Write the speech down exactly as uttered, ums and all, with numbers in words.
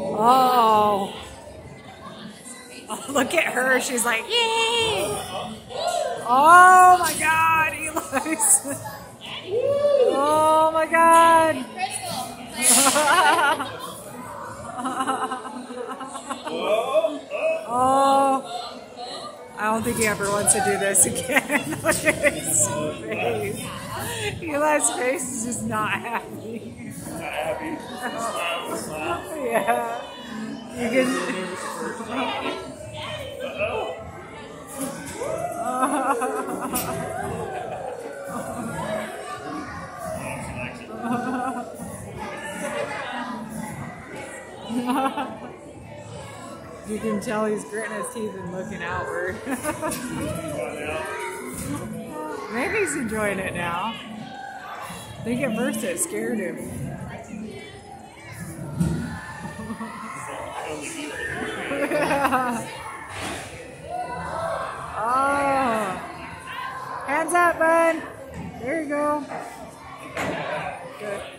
Oh. Oh, look at her. She's like, yay! Oh my God, he looks. Oh my God. Oh. I don't think he ever wants to do this again. Look at his face. Eli's face is just not happy. Not happy. Smile, smile. Yeah. You can. You can tell he's gritting his teeth and looking outward. Maybe he's enjoying it now. I think at first it scared him. Oh. Hands up, bud. There you go. Good.